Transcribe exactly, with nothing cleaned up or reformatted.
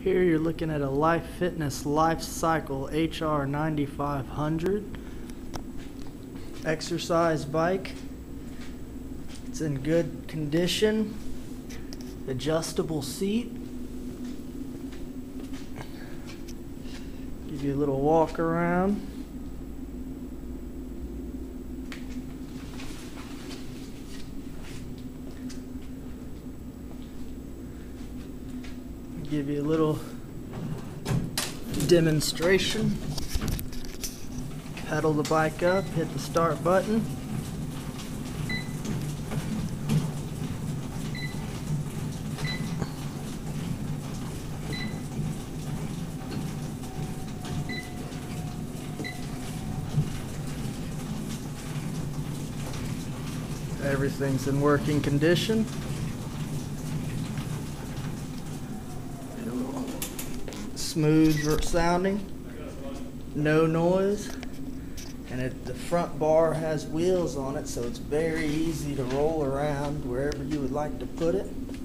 Here you're looking at a Life Fitness Life Cycle H R ninety-five hundred exercise bike. It's in good condition. Adjustable seat. Give you a little walk around. Give you a little demonstration. Pedal the bike up, hit the start button. Everything's in working condition. Smooth sounding, no noise, and it, the front bar has wheels on it, so it's very easy to roll around wherever you would like to put it.